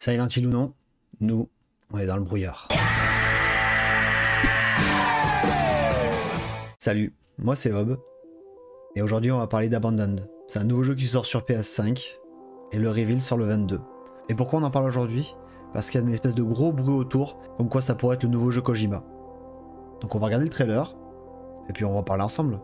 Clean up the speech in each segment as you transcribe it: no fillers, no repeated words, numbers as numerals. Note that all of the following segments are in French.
Silent Hill ou non, nous, on est dans le brouillard. Salut, moi c'est Hob, et aujourd'hui on va parler d'Abandoned. C'est un nouveau jeu qui sort sur PS5, et le reveal sort le 22. Et pourquoi on en parle aujourd'hui? Parce qu'il y a une espèce de gros bruit autour, comme quoi ça pourrait être le nouveau jeu Kojima. Donc on va regarder le trailer, et puis on va en parler ensemble.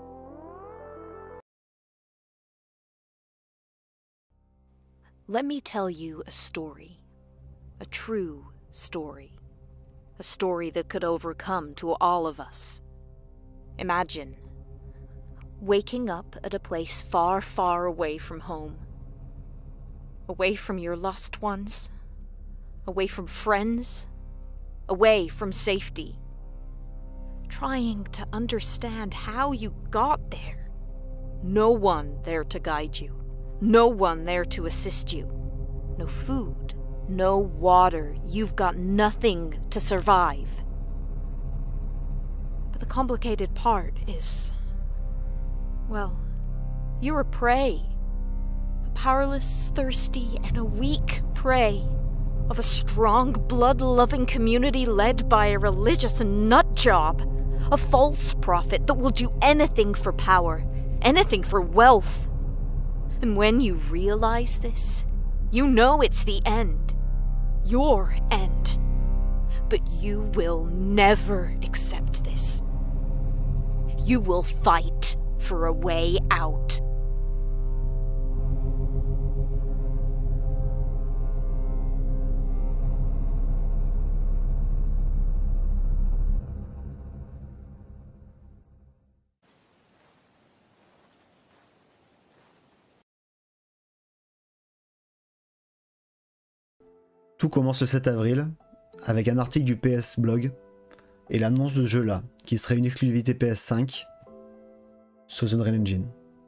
Let me tell you a story. A true story. A story that could overcome to all of us. Imagine waking up at a place far, far away from home. Away from your lost ones. Away from friends. Away from safety. Trying to understand how you got there. No one there to guide you. No one there to assist you. No food. No water. You've got nothing to survive. But the complicated part is... well, you're a prey. A powerless, thirsty, and a weak prey of a strong, blood-loving community led by a religious nutjob. A false prophet that will do anything for power, anything for wealth. And when you realize this, you know it's the end. Your end. But you will never accept this. You will fight for a way out. Tout commence le 7 avril avec un article du PS Blog et l'annonce de ce jeu là, qui serait une exclusivité PS5 sur The Unreal Engine.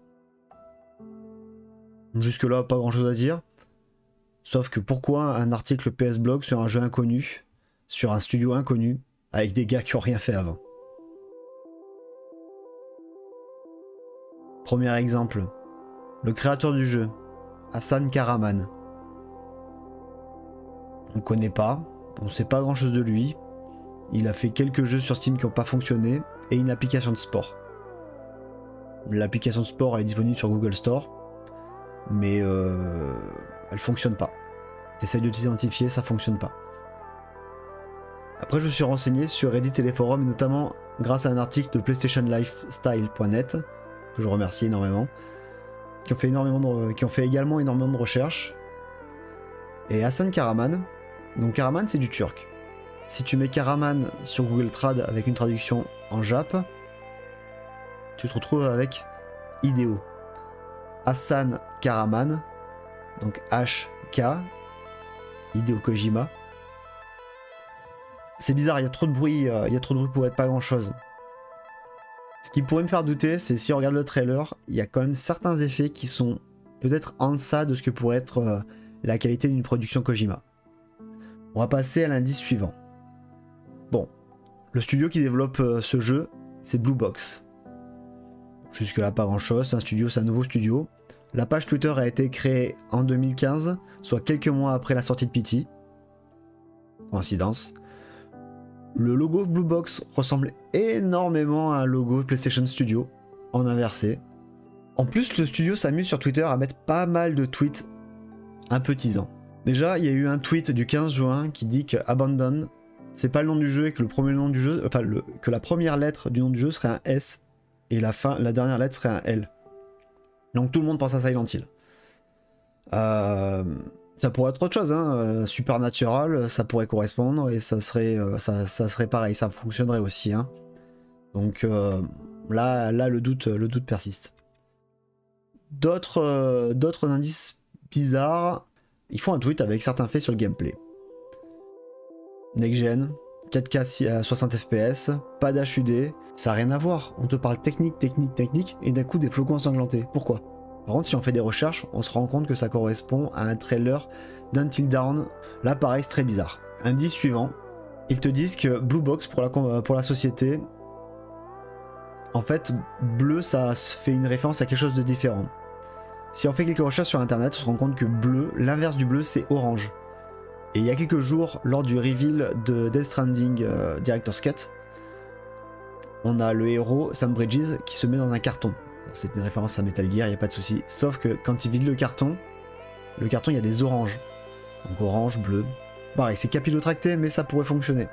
Jusque là, pas grand chose à dire, sauf que pourquoi un article PS Blog sur un jeu inconnu, sur un studio inconnu, avec des gars qui ont rien fait avant. Premier exemple, le créateur du jeu, Hassan Karaman. On ne connaît pas, on ne sait pas grand chose de lui. Il a fait quelques jeux sur Steam qui n'ont pas fonctionné et une application de sport. L'application de sport elle est disponible sur Google Store, mais elle fonctionne pas. T'essayes de t'identifier, ça fonctionne pas. Après je me suis renseigné sur Reddit et les forums, et notamment grâce à un article de PlayStationLifestyle.net, que je remercie énormément, qui ont fait également énormément de recherches. Et Hassan Karaman, donc Karaman c'est du turc. Si tu mets Karaman sur Google Trad avec une traduction en jap, tu te retrouves avec Hideo. Hassan Karaman, donc HK, Hideo Kojima. C'est bizarre, il y a trop de bruit, pour être pas grand chose. Ce qui pourrait me faire douter, c'est si on regarde le trailer, il y a quand même certains effets qui sont peut-être en deçà de ce que pourrait être la qualité d'une production Kojima. On va passer à l'indice suivant. Bon, le studio qui développe ce jeu, c'est Blue Box. Jusque là pas grand chose, c'est un nouveau studio. La page Twitter a été créée en 2015, soit quelques mois après la sortie de PT. Coïncidence. Le logo Blue Box ressemble énormément à un logo PlayStation Studio, en inversé. En plus, le studio s'amuse sur Twitter à mettre pas mal de tweets un peu teasant. Déjà, il y a eu un tweet du 15 juin qui dit que Abandon, c'est pas le nom du jeu et que le premier nom du jeu, que la première lettre du nom du jeu serait un S et la dernière lettre serait un L. Donc tout le monde pense à Silent Hill. Ça pourrait être autre chose, hein. Supernatural, ça pourrait correspondre et ça serait pareil, ça fonctionnerait aussi, hein. Donc là le doute persiste. D'autres indices bizarres, ils font un tweet avec certains faits sur le gameplay. Next Gen, 4K à 60 FPS, pas d'HUD, ça n'a rien à voir. On te parle technique, et d'un coup des flocons ensanglantés. Pourquoi? Par contre, si on fait des recherches, on se rend compte que ça correspond à un trailer d'Until Dawn. Là, pareil, c'est très bizarre. Indice suivant, ils te disent que Blue Box pour la société, en fait, bleu, ça fait une référence à quelque chose de différent. Si on fait quelques recherches sur internet, on se rend compte que bleu, l'inverse du bleu, c'est orange. Et il y a quelques jours, lors du reveal de Death Stranding Director's Cut, on a le héros, Sam Bridges, qui se met dans un carton. C'est une référence à Metal Gear, il n'y a pas de souci. Sauf que quand il vide le carton, il y a des oranges. Donc orange, bleu. Pareil, c'est capillotracté, mais ça pourrait fonctionner.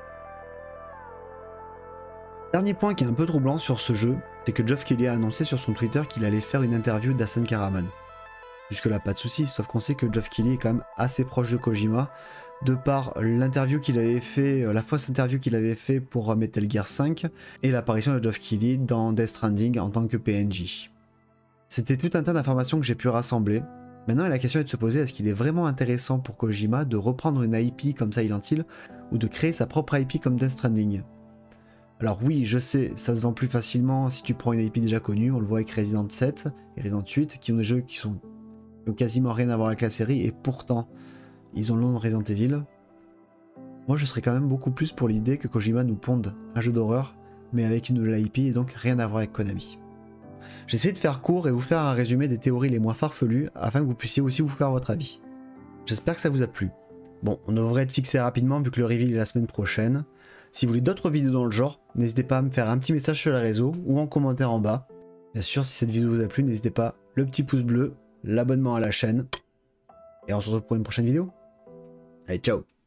Dernier point qui est un peu troublant sur ce jeu, c'est que Geoff Keighley a annoncé sur son Twitter qu'il allait faire une interview d'Hasan Kahraman. Jusque là, pas de souci, sauf qu'on sait que Geoff Keighley est quand même assez proche de Kojima, de par l'interview qu'il avait fait, la fausse interview qu'il avait fait pour Metal Gear 5, et l'apparition de Geoff Keighley dans Death Stranding en tant que PNJ. C'était tout un tas d'informations que j'ai pu rassembler. Maintenant, la question est de se poser, est-ce qu'il est vraiment intéressant pour Kojima de reprendre une IP comme Silent Hill, ou de créer sa propre IP comme Death Stranding? Alors oui, je sais, ça se vend plus facilement si tu prends une IP déjà connue, on le voit avec Resident 7 et Resident 8, qui ont des jeux qui ont quasiment rien à voir avec la série, et pourtant, ils ont le nom de Resident Evil. Moi, je serais quand même beaucoup plus pour l'idée que Kojima nous ponde un jeu d'horreur, mais avec une nouvelle IP et donc rien à voir avec Konami. J'ai essayé de faire court et vous faire un résumé des théories les moins farfelues, afin que vous puissiez aussi vous faire votre avis. J'espère que ça vous a plu. Bon, on devrait être fixé rapidement vu que le reveal est la semaine prochaine. Si vous voulez d'autres vidéos dans le genre, n'hésitez pas à me faire un petit message sur les réseaux ou en commentaire en bas. Bien sûr, si cette vidéo vous a plu, n'hésitez pas, le petit pouce bleu, l'abonnement à la chaîne. Et on se retrouve pour une prochaine vidéo. Allez, ciao!